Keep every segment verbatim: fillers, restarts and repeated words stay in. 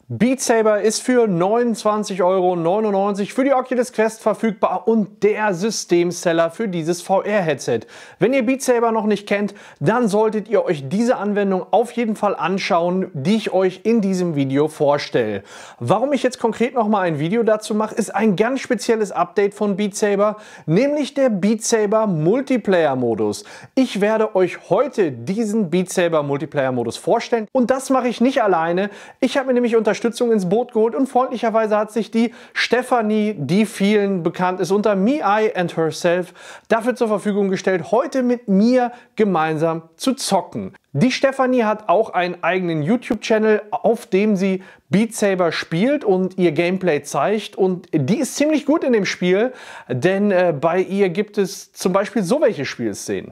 Beat Saber ist für neunundzwanzig Euro neunundneunzig für die Oculus Quest verfügbar und der Systemseller für dieses V R-Headset. Wenn ihr Beat Saber noch nicht kennt, dann solltet ihr euch diese Anwendung auf jeden Fall anschauen, die ich euch in diesem Video vorstelle. Warum ich jetzt konkret noch mal ein Video dazu mache, ist ein ganz spezielles Update von Beat Saber, nämlich der Beat Saber Multiplayer-Modus. Ich werde euch heute diesen Beat Saber Multiplayer-Modus vorstellen und das mache ich nicht alleine. Ich habe mir nämlich unter Unterstützung ins Boot geholt und freundlicherweise hat sich die Stefanie, die vielen bekannt ist unter Me, I and Herself, dafür zur Verfügung gestellt, heute mit mir gemeinsam zu zocken. Die Stefanie hat auch einen eigenen YouTube-Channel, auf dem sie Beat Saber spielt und ihr Gameplay zeigt, und die ist ziemlich gut in dem Spiel, denn äh, bei ihr gibt es zum Beispiel so welche Spielszenen.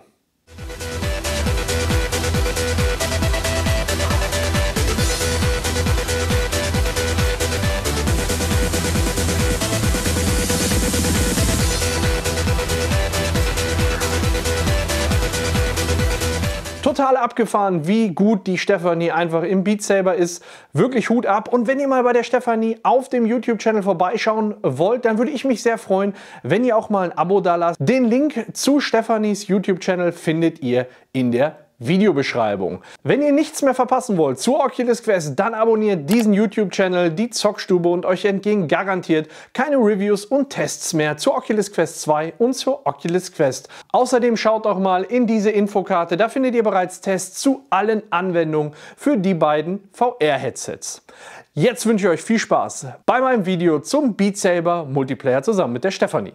Total abgefahren, wie gut die Stefanie einfach im Beat Saber ist. Wirklich Hut ab. Und wenn ihr mal bei der Stefanie auf dem YouTube-Channel vorbeischauen wollt, dann würde ich mich sehr freuen, wenn ihr auch mal ein Abo da lasst. Den Link zu Stefanies YouTube-Channel findet ihr in der Videobeschreibung. Wenn ihr nichts mehr verpassen wollt zur Oculus Quest, dann abonniert diesen YouTube-Channel, die Zockstube, und euch entgehen garantiert keine Reviews und Tests mehr zur Oculus Quest zwei und zur Oculus Quest. Außerdem schaut auch mal in diese Infokarte, da findet ihr bereits Tests zu allen Anwendungen für die beiden V R-Headsets. Jetzt wünsche ich euch viel Spaß bei meinem Video zum Beat Saber Multiplayer zusammen mit der Stefanie.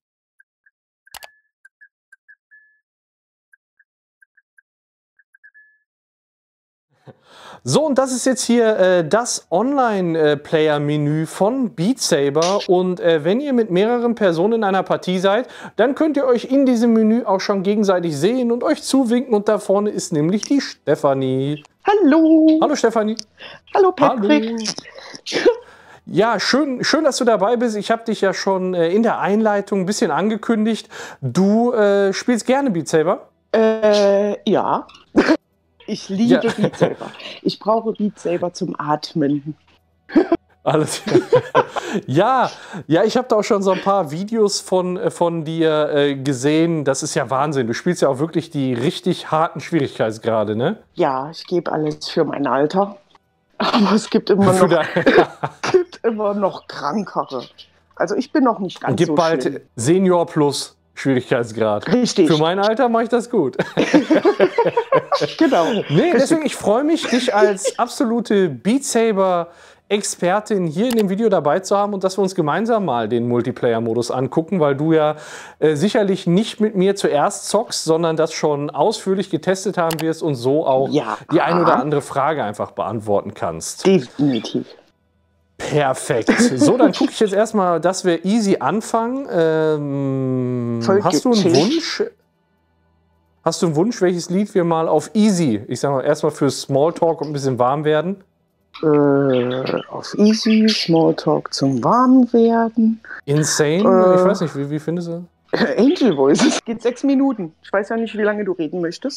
So, und das ist jetzt hier äh, das Online-Player-Menü von Beat Saber, und äh, wenn ihr mit mehreren Personen in einer Partie seid, dann könnt ihr euch in diesem Menü auch schon gegenseitig sehen und euch zuwinken, und da vorne ist nämlich die Stefanie. Hallo! Hallo Stefanie! Hallo Patrick! Hallo. Ja, schön, schön, dass du dabei bist. Ich habe dich ja schon äh, in der Einleitung ein bisschen angekündigt. Du äh, spielst gerne Beat Saber? Äh, ja. Ich liebe Ja. Beat Saber. Ich brauche Beat Saber zum Atmen. Alles. ja, ja, ich habe da auch schon so ein paar Videos von, von dir äh, gesehen. Das ist ja Wahnsinn. Du spielst ja auch wirklich die richtig harten Schwierigkeitsgrade, ne? Ja, ich gebe alles für mein Alter. Aber es gibt immer noch, gibt immer noch krankere. Also ich bin noch nicht ganz Und gibt so bald schlimm. Senior Plus Schwierigkeitsgrad. Richtig. Für mein Alter mache ich das gut. Genau. Nee, deswegen, ich freue mich, dich als absolute Beat Saber Expertin hier in dem Video dabei zu haben und dass wir uns gemeinsam mal den Multiplayer-Modus angucken, weil du ja äh, sicherlich nicht mit mir zuerst zockst, sondern das schon ausführlich getestet haben wirst und so auch Ja. die ein oder andere Frage einfach beantworten kannst. Definitiv. Perfekt. So, dann gucke ich jetzt erstmal, dass wir easy anfangen. Ähm, hast du einen gechillt. Wunsch? Hast du einen Wunsch, welches Lied wir mal auf easy, ich sag mal erstmal für Smalltalk und ein bisschen warm werden? Äh, auf Easy, Smalltalk zum Warmwerden. Insane? Äh, ich weiß nicht, wie, wie findest du? Angel Voices. Geht sechs Minuten. Ich weiß ja nicht, wie lange du reden möchtest.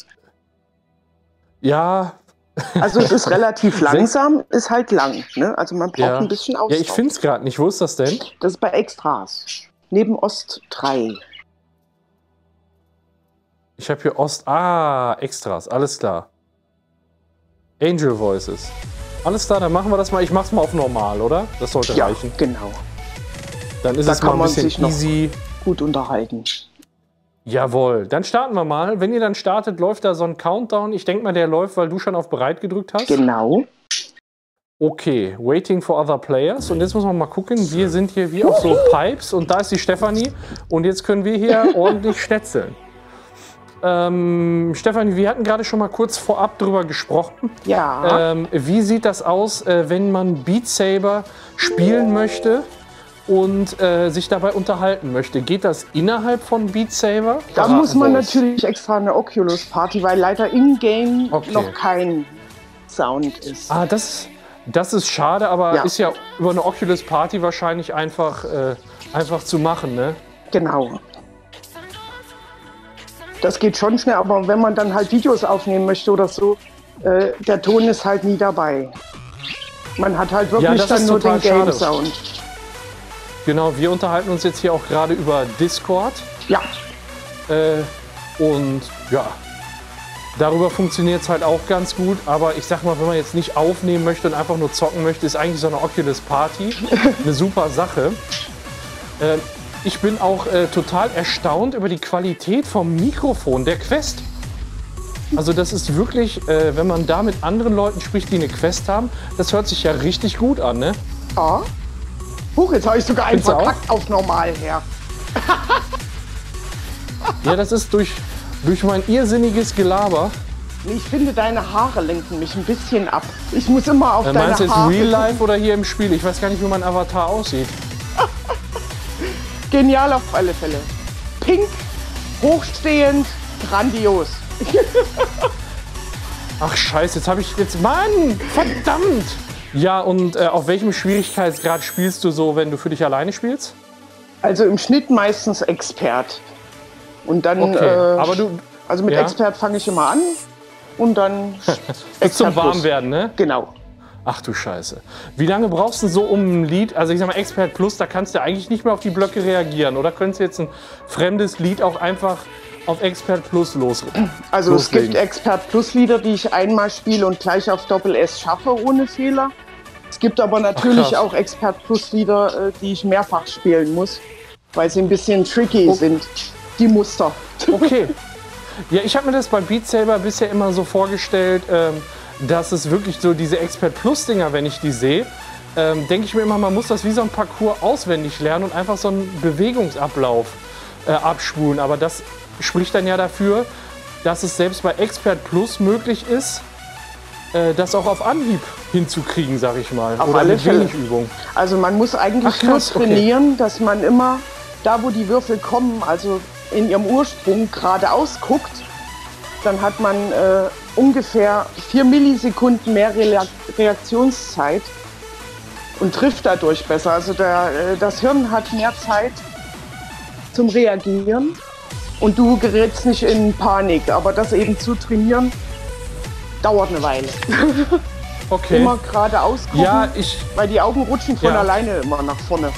Ja. Also es ist relativ langsam, ist halt lang. Ne? Also man braucht Ja. ein bisschen Ja, Auslauf. ich finde es gerade nicht. Wo ist das denn? Das ist bei Extras. Neben Ost drei. Ich habe hier Ost... Ah, Extras. Alles klar. Angel Voices. Alles klar, dann machen wir das mal. Ich mach's mal auf normal, oder? Das sollte Ja, reichen. genau. Dann ist Da es mal kann ein man bisschen sich noch easy. gut unterhalten. Jawohl, dann starten wir mal. Wenn ihr dann startet, läuft da so ein Countdown. Ich denke mal, der läuft, weil du schon auf bereit gedrückt hast. Genau. Okay, waiting for other players. Und jetzt muss man mal gucken, wir sind hier wie auf so Pipes und da ist die Stefanie. Und jetzt können wir hier ordentlich schnetzeln. Ähm, Stefanie, wir hatten gerade schon mal kurz vorab drüber gesprochen. Ja. Ähm, wie sieht das aus, äh, wenn man Beat Saber spielen möchte und äh, sich dabei unterhalten möchte? Geht das innerhalb von Beat Saber? Da Verraten muss man wir uns. natürlich extra eine Oculus Party, weil leider in-game Okay. noch kein Sound ist. Ah, das, das ist schade, aber Ja. ist ja über eine Oculus Party wahrscheinlich einfach, äh, einfach zu machen, ne? Genau. Das geht schon schnell, aber wenn man dann halt Videos aufnehmen möchte oder so, äh, der Ton ist halt nie dabei. Man hat halt wirklich Ja, das dann ist nur den total schade. Game-Sound. Genau, wir unterhalten uns jetzt hier auch gerade über Discord. Ja. Äh, und ja, darüber funktioniert es halt auch ganz gut. Aber ich sag mal, wenn man jetzt nicht aufnehmen möchte und einfach nur zocken möchte, ist eigentlich so eine Oculus Party eine super Sache. Äh, ich bin auch äh, total erstaunt über die Qualität vom Mikrofon der Quest. Also das ist wirklich, äh, wenn man da mit anderen Leuten spricht, die eine Quest haben, das hört sich ja richtig gut an, ne? Ja. Huch, jetzt habe ich sogar einen Findest du verkackt auf normal her. Ja, das ist durch, durch mein irrsinniges Gelaber. Ich finde, deine Haare lenken mich ein bisschen ab. Ich muss immer auf Äh, deine meinst du jetzt Haare... Real Life oder hier im Spiel? Ich weiß gar nicht, wie mein Avatar aussieht. Genial auf alle Fälle. Pink, hochstehend, grandios. Ach scheiße, jetzt habe ich jetzt... Mann, verdammt! Ja, und äh, auf welchem Schwierigkeitsgrad spielst du so, wenn du für dich alleine spielst? Also im Schnitt meistens Expert. Und dann... Okay, äh, aber du... Also mit ja? Expert fange ich immer an und dann... Bis zum Expert Plus. Warmwerden, ne? Genau. Ach du Scheiße. Wie lange brauchst du so um ein Lied? Also ich sag mal, Expert Plus, da kannst du eigentlich nicht mehr auf die Blöcke reagieren. Oder könntest du jetzt ein fremdes Lied auch einfach auf Expert Plus los, Also loslegen? Es gibt Expert Plus Lieder, die ich einmal spiele und gleich auf Doppel S schaffe ohne Fehler. Es gibt aber natürlich Ach, auch Expert Plus Lieder, die ich mehrfach spielen muss, weil sie ein bisschen tricky Oh. sind, die Muster. Okay. Ja, ich habe mir das bei Beat Saber bisher immer so vorgestellt, ähm, dass es wirklich so diese Expert Plus Dinger, wenn ich die sehe, ähm, denke ich mir immer, man muss das wie so ein Parcours auswendig lernen und einfach so einen Bewegungsablauf äh, abspulen. Aber das spricht dann ja dafür, dass es selbst bei Expert Plus möglich ist, äh, das auch auf Anhieb hinzukriegen, sag ich mal. Auf Oder alle mit Fälle. wenig Übung. Also man muss eigentlich Ach, krass, nur trainieren, dass man immer da, wo die Würfel kommen, also in ihrem Ursprung geradeaus guckt, dann hat man äh, ungefähr vier Millisekunden mehr Re Reaktionszeit und trifft dadurch besser. Also der, äh, das Hirn hat mehr Zeit zum Reagieren und du gerätst nicht in Panik. Aber das eben zu trainieren, dauert eine Weile. Okay. Immer geradeaus gucken, Ja, ich... weil die Augen rutschen von Ja. alleine immer nach vorne.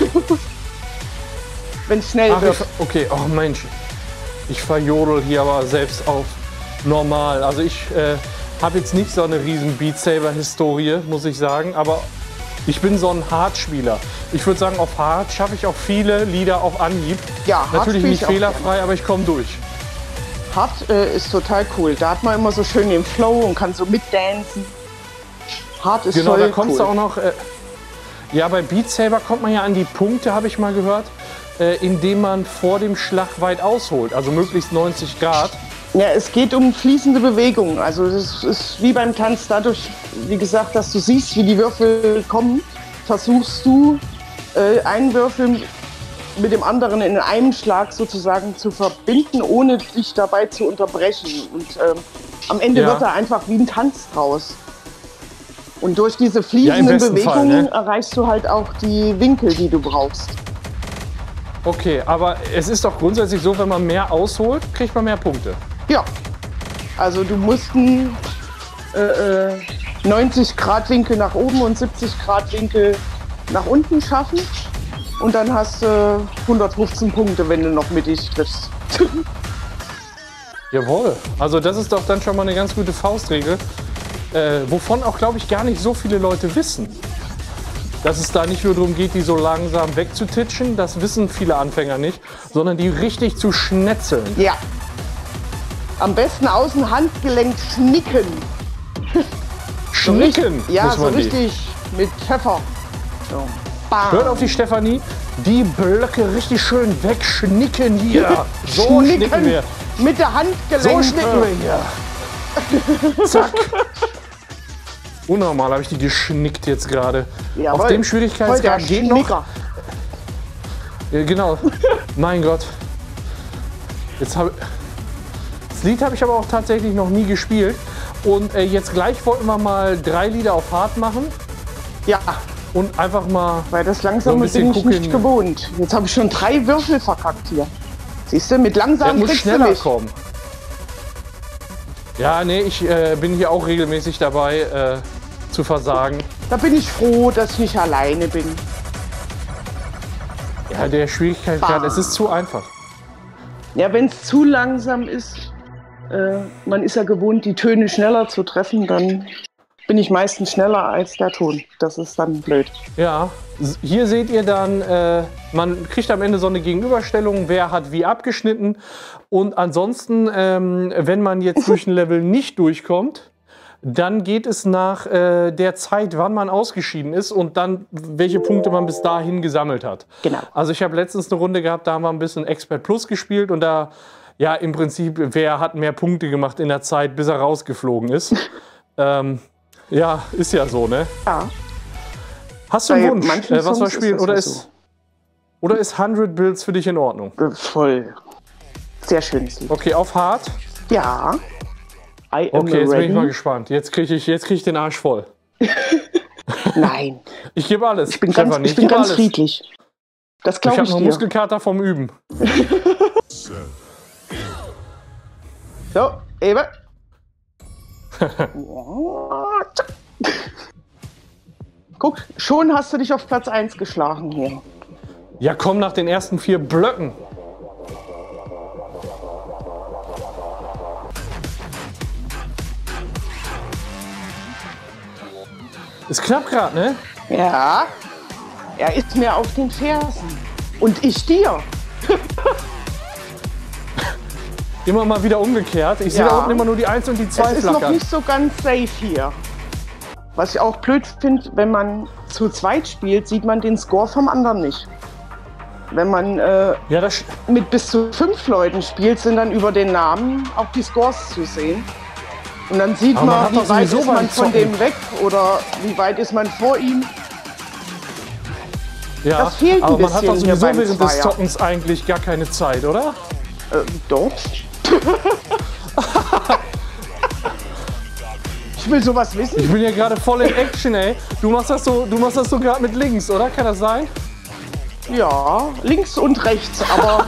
Wenn es schnell Ach, wird. ich, okay, oh Mensch. Ich verjodel hier aber selbst auf normal. Also ich äh, habe jetzt nicht so eine riesen Beat Saber Historie, muss ich sagen, aber ich bin so ein Hard-Spieler. Ich würde sagen, auf Hard schaffe ich auch viele Lieder auf Anhieb. Ja, Hard Natürlich spiel nicht ich auch fehlerfrei, aber ich komme durch. Hard äh, ist total cool. Da hat man immer so schön den Flow und kann so mitdancen. Hard ist Genau, voll da kommst cool. du auch noch. Äh, ja, bei Beat Saber kommt man ja an die Punkte, habe ich mal gehört, äh, indem man vor dem Schlag weit ausholt, also möglichst neunzig Grad. Ja, es geht um fließende Bewegung. Also das ist wie beim Tanz. Dadurch, wie gesagt, dass du siehst, wie die Würfel kommen, versuchst du äh, einen Würfel mit dem anderen in einem Schlag sozusagen zu verbinden, ohne dich dabei zu unterbrechen. Und ähm, am Ende Ja. wird da einfach wie ein Tanz draus. Und durch diese fließenden Ja, im besten Fall, Bewegungen ne? erreichst du halt auch die Winkel, die du brauchst. Okay, aber es ist doch grundsätzlich so, wenn man mehr ausholt, kriegt man mehr Punkte. Ja, also du musst einen äh, äh, neunzig Grad Winkel nach oben und siebzig Grad Winkel nach unten schaffen. Und dann hast du äh, hundertfünfzehn Punkte, wenn du noch mittig triffst. Jawohl. Also das ist doch dann schon mal eine ganz gute Faustregel, äh, wovon auch, glaube ich, gar nicht so viele Leute wissen. Dass es da nicht nur darum geht, die so langsam wegzutitschen, das wissen viele Anfänger nicht, sondern die richtig zu schnetzeln. Ja. Am besten außen Handgelenk schnicken. Schnicken Ja, muss so man die. richtig mit Pfeffer. So. Bam. Hört auf die Stefanie, die Blöcke richtig schön wegschnicken hier. So Schnicken schnicken wir. mit der Handgelenk. So schnicken wir hier. Zack. Unnormal habe ich die geschnickt jetzt gerade. Jawohl. Auf dem Voll Schwierigkeitsgrad der geht noch. Schnicker. Ja, genau. Mein Gott. Jetzt habe das Lied habe ich aber auch tatsächlich noch nie gespielt. Und äh, jetzt gleich wollten wir mal drei Lieder auf Hard machen Ja, und einfach mal. weil das So langsame ein bisschen bin ich gucken. nicht gewohnt. Jetzt habe ich schon drei Würfel verkackt hier. Siehst du, mit Der langsam muss kriegst du schneller mich. kommen. Ja, nee, ich äh, bin hier auch regelmäßig dabei äh, zu versagen. Da bin ich froh, dass ich nicht alleine bin. Ja, der Schwierigkeitsgrad, es ist zu einfach. Ja, wenn es zu langsam ist, äh, man ist ja gewohnt, die Töne schneller zu treffen, dann bin ich meistens schneller als der Ton. Das ist dann blöd. Ja, hier seht ihr dann, äh, man kriegt am Ende so eine Gegenüberstellung, wer hat wie abgeschnitten. Und ansonsten, ähm, wenn man jetzt durch ein Level nicht durchkommt, dann geht es nach äh, der Zeit, wann man ausgeschieden ist und dann, welche Punkte man bis dahin gesammelt hat. Genau. Also ich habe letztens eine Runde gehabt, da haben wir ein bisschen Expert Plus gespielt und da, ja, im Prinzip, wer hat mehr Punkte gemacht in der Zeit, bis er rausgeflogen ist. ähm, Ja, ist ja so, ne? Ja. Hast du einen Bei Wunsch, manchen äh, was wir Songs spielen? ist das Oder ja ist, so. oder ist hundert Bills für dich in Ordnung? Äh, Voll. Sehr schönes Lied. Okay, auf hart? Ja. I am Okay, jetzt bin ready. ich mal gespannt. Jetzt kriege ich, jetzt krieg ich den Arsch voll. Nein, Ich gebe alles. ich bin ganz, Stefanie, ich bin gebe ganz alles. friedlich. Das Ich glaube habe ich, noch dir. Muskelkater vom Üben. So, eben. Guck, schon hast du dich auf Platz eins geschlagen hier. Ja, komm nach den ersten vier Blöcken. Ist knapp gerade, ne? Ja, er ist mir auf den Fersen. Und ich dir. Immer mal wieder umgekehrt. Ich sehe Ja. da unten immer nur die eins und die zwei Es ist noch flackern. nicht so ganz safe hier. Was ich auch blöd finde, wenn man zu zweit spielt, sieht man den Score vom anderen nicht. Wenn man äh, Ja, das, mit bis zu fünf Leuten spielt, sind dann über den Namen auch die Scores zu sehen. Und dann sieht Aber man hat man, doch wie weit sowieso ist man beim von Zocken- dem weg oder wie weit ist man vor ihm. ja. Das fehlt ein aber man hat bisschen doch hier sowieso beim während des Zweier. Zockens eigentlich gar keine Zeit, oder? Äh, doch. Ich will sowas wissen. Ich bin ja gerade voll in Action, ey. Du machst das so, du machst das so gerade mit links, oder? Kann das sein? Ja, links und rechts, aber.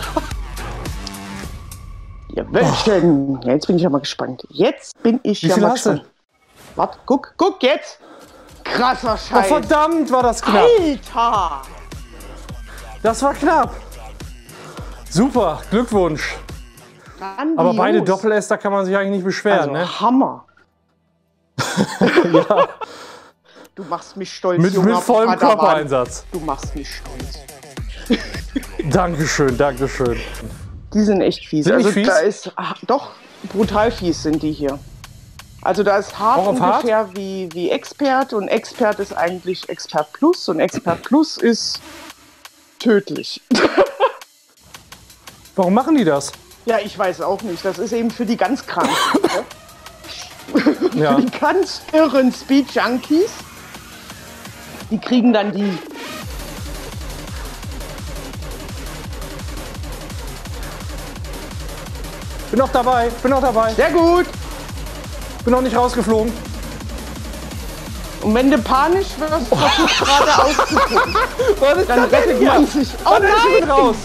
Ja, welchen? Jetzt bin ich ja mal gespannt. Jetzt bin ich Wie ja viel mal hast du? gespannt. Warte, guck, guck jetzt. Krasser Oh, Scheiß. verdammt, war das knapp. Alter! Das war knapp. Super, Glückwunsch. Grandios. Aber beide Doppel-S, da kann man sich eigentlich nicht beschweren, also, ne? Hammer. Du machst mich stolz, Mit, junger mit vollem Padawan. Körpereinsatz. Du machst mich stolz. Dankeschön, Dankeschön. Die sind echt fies. Sind nicht also fies? da ist ah, doch brutal fies sind die hier. Also da ist hart Auch auf ungefähr wie, wie Expert und Expert ist eigentlich Expert Plus und Expert Plus ist tödlich. Warum machen die das? Ja, ich weiß auch nicht. Das ist eben für die ganz Kranken. Ja. Die ganz irren Speed Junkies. Die kriegen dann die. Bin noch dabei, bin noch dabei. Sehr gut. Bin noch nicht rausgeflogen. Und wenn du panisch wirst, versuch gerade auszugucken. Was ist Dann das denn rettet hier? man sich. Oh Warte, ich bin nein! raus.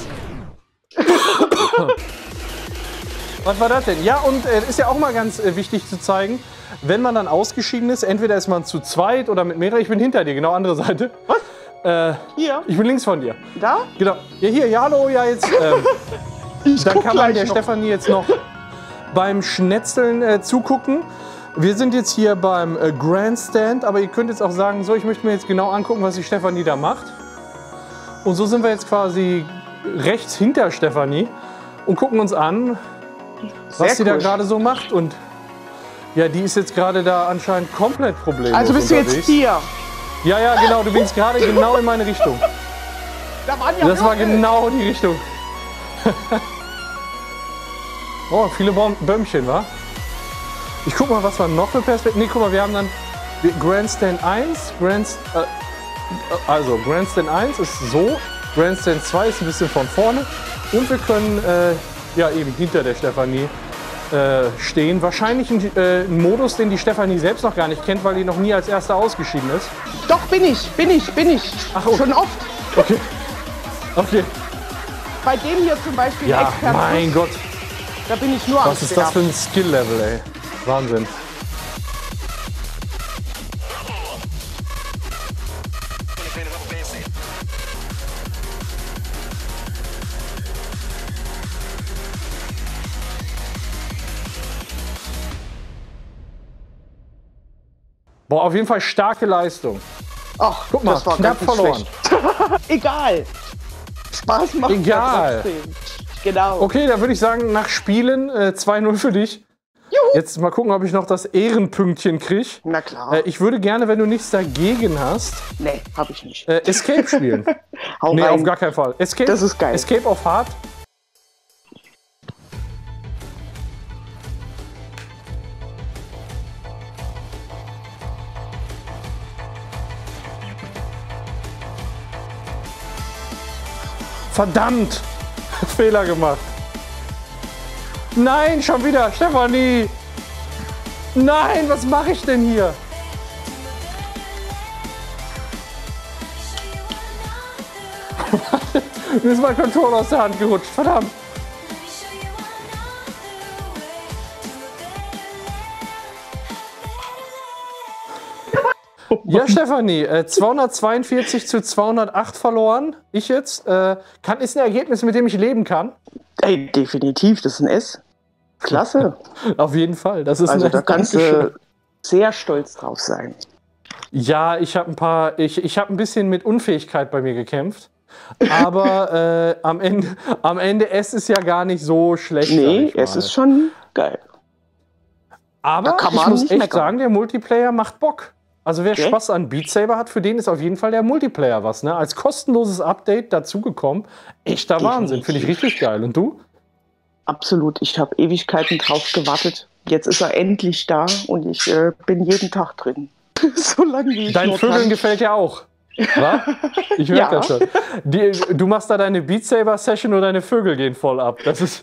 Was war das denn? Ja, und äh, ist ja auch mal ganz äh, wichtig zu zeigen, wenn man dann ausgeschieden ist, entweder ist man zu zweit oder mit mehreren. Ich bin hinter dir, genau andere Seite. Was? Äh, Hier, ich bin links von dir. da? Genau. Ja, hier, ja, hallo, ja, jetzt. Ähm, Ich dann guck kann man gleich der noch. Stefanie jetzt noch beim Schnetzeln äh, zugucken. Wir sind jetzt hier beim äh, Grandstand, aber ihr könnt jetzt auch sagen, so, ich möchte mir jetzt genau angucken, was die Stefanie da macht. Und so sind wir jetzt quasi rechts hinter Stefanie und gucken uns an, was Sehr sie da cool. gerade so macht. Und ja, die ist jetzt gerade da anscheinend komplett problemlos Also bist du jetzt unterwegs. hier. Ja, ja, genau, du winkst gerade genau in meine Richtung. Da waren ja Das war Würfel. genau die Richtung. Oh, viele Baum Bäumchen, wa? Ich guck mal, was wir noch für Perspektiven. Nee, guck mal, wir haben dann Grandstand eins. Grandst äh, also, Grandstand eins ist so. Grandstand zwei ist ein bisschen von vorne. Und wir können äh, ja eben hinter der Stefanie äh, stehen. Wahrscheinlich ein, äh, ein Modus, den die Stefanie selbst noch gar nicht kennt, weil die noch nie als Erste ausgeschieden ist. Doch, bin ich, bin ich, bin ich. Ach, oh. Schon oft. Okay. Okay. Bei dem hier zum Beispiel Ja, Expert mein Plus, Gott. da bin ich nur am Was ist das für ein Skill-Level, ey? Wahnsinn. Boah, auf jeden Fall starke Leistung. Ach, guck mal, das war knapp verloren. Egal. Spaß macht Egal. trotzdem. Genau. Okay, dann würde ich sagen, nach Spielen äh, zwei null für dich. Juhu. Jetzt mal gucken, ob ich noch das Ehrenpünktchen kriege. Na klar. Äh, ich würde gerne, wenn du nichts dagegen hast, Nee, hab ich nicht. äh, Escape spielen. Hau Nee, rein. auf gar keinen Fall. Escape, Das ist geil. Escape auf Hard. Verdammt! Fehler gemacht. Nein, schon wieder, Stefanie! Nein, was mache ich denn hier? Mir ist mein Controller aus der Hand gerutscht, verdammt! Ja, Stefanie, äh, zweihundertzweiundvierzig zu zweihundertacht verloren. Ich jetzt. Äh, kann, ist ein Ergebnis, mit dem ich leben kann. Ey, definitiv, das ist ein S. Klasse. Auf jeden Fall. Das ist Also ein da kannst du sehr stolz drauf sein. Ja, ich habe ein paar. Ich, ich habe ein bisschen mit Unfähigkeit bei mir gekämpft. Aber äh, am, Ende, am Ende S ist ja gar nicht so schlecht. Nee, es ist schon geil. Aber kann ich man muss nicht echt meckern. sagen, der Multiplayer macht Bock. Also wer Okay. Spaß an Beat Saber hat, für den ist auf jeden Fall der Multiplayer was. Ne? Als kostenloses Update dazugekommen. Echter Wahnsinn, finde ich richtig geil. Und du? Absolut. Ich habe Ewigkeiten drauf gewartet. Jetzt ist er endlich da und ich äh, bin jeden Tag drin. So lange wie ich Dein nur Vögeln kann. gefällt dir auch. Wa? Ich merke Ja. das schon. Die, du machst da deine Beat Saber Session und deine Vögel gehen voll ab. Das ist.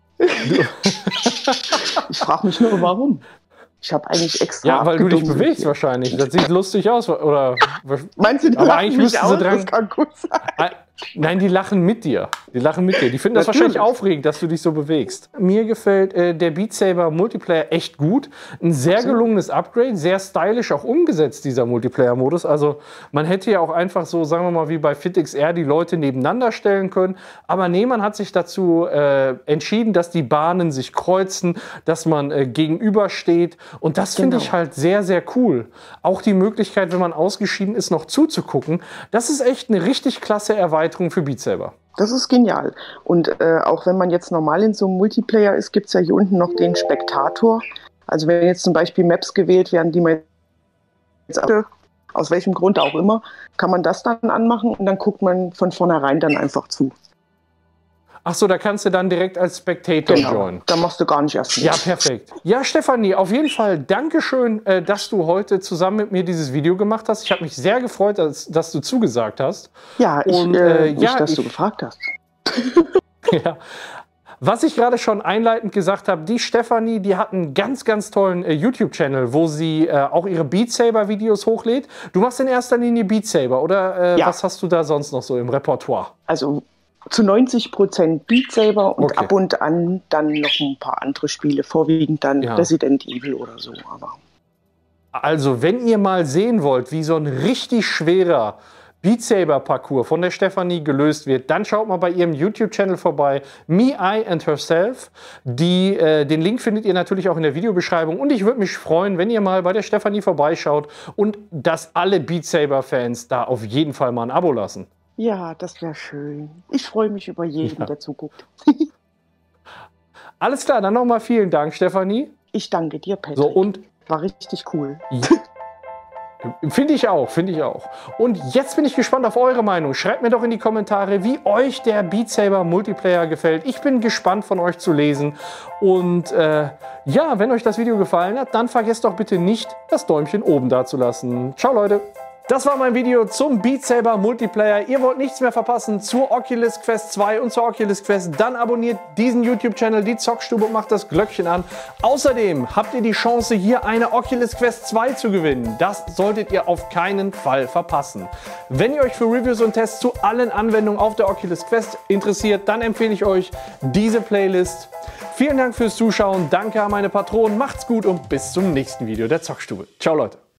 Ich frage mich nur, warum. Ich habe eigentlich extra Ja, weil du dich abgedunsen bewegst hier. wahrscheinlich. Das sieht lustig aus. Oder, Meinst du, die aber lachen eigentlich mich müssten aus? sie dran. Das kann gut sein. Nein, die lachen mit dir. Die lachen mit dir. Die finden das Natürlich. wahrscheinlich aufregend, dass du dich so bewegst. Mir gefällt äh, der Beat Saber Multiplayer echt gut. Ein sehr gelungenes Upgrade, sehr stylisch auch umgesetzt, dieser Multiplayer-Modus. Also man hätte ja auch einfach so, sagen wir mal, wie bei FitXR die Leute nebeneinander stellen können. Aber nee, man hat sich dazu äh, entschieden, dass die Bahnen sich kreuzen, dass man äh, gegenübersteht. Und das finde Genau. ich halt sehr, sehr cool. Auch die Möglichkeit, wenn man ausgeschieden ist, noch zuzugucken. Das ist echt eine richtig klasse Erweiterung für Beat Saber. Das ist genial. Und äh, auch wenn man jetzt normal in so einem Multiplayer ist, gibt es ja hier unten noch den Spektator. Also wenn jetzt zum Beispiel Maps gewählt werden, die man jetzt aus welchem Grund auch immer, kann man das dann anmachen und dann guckt man von vornherein dann einfach zu. Ach so, da kannst du dann direkt als Spectator Genau. joinen. Da machst du gar nicht erst mit. Ja, perfekt. Ja, Stefanie, auf jeden Fall Dankeschön, äh, dass du heute zusammen mit mir dieses Video gemacht hast. Ich habe mich sehr gefreut, dass, dass du zugesagt hast. Ja, ich, Und, äh, äh, nicht, ja, dass ich- du gefragt hast. Ja. Was ich gerade schon einleitend gesagt habe, die Stefanie, die hat einen ganz, ganz tollen äh, YouTube-Channel, wo sie äh, auch ihre Beat Saber-Videos hochlädt. Du machst in erster Linie Beat Saber, oder äh, Ja. was hast du da sonst noch so im Repertoire? Also zu neunzig Prozent Beat Saber und Okay. ab und an dann noch ein paar andere Spiele, vorwiegend dann Ja. Resident Evil oder so. Aber Also, wenn ihr mal sehen wollt, wie so ein richtig schwerer Beat Saber Parcours von der Stefanie gelöst wird, dann schaut mal bei ihrem YouTube-Channel vorbei, Me, I and Herself. Die, äh, den Link findet ihr natürlich auch in der Videobeschreibung. Und ich würde mich freuen, wenn ihr mal bei der Stefanie vorbeischaut und dass alle Beat Saber-Fans da auf jeden Fall mal ein Abo lassen. ja, das wäre schön. Ich freue mich über jeden, Ja. der zuguckt. Alles klar, dann nochmal vielen Dank, Stefanie. Ich danke dir, Patrick. So, und War richtig cool. finde ich auch, finde ich auch. Und jetzt bin ich gespannt auf eure Meinung. Schreibt mir doch in die Kommentare, wie euch der Beat Saber Multiplayer gefällt. Ich bin gespannt von euch zu lesen. Und äh, ja, wenn euch das Video gefallen hat, dann vergesst doch bitte nicht, das Däumchen oben da zu lassen. Ciao, Leute. Das war mein Video zum Beat Saber Multiplayer. Ihr wollt nichts mehr verpassen zur Oculus Quest zwei und zur Oculus Quest, dann abonniert diesen YouTube-Channel, die Zockstube, und macht das Glöckchen an. Außerdem habt ihr die Chance, hier eine Oculus Quest zwei zu gewinnen. Das solltet ihr auf keinen Fall verpassen. Wenn ihr euch für Reviews und Tests zu allen Anwendungen auf der Oculus Quest interessiert, dann empfehle ich euch diese Playlist. Vielen Dank fürs Zuschauen, danke an meine Patronen, macht's gut und bis zum nächsten Video der Zockstube. Ciao, Leute.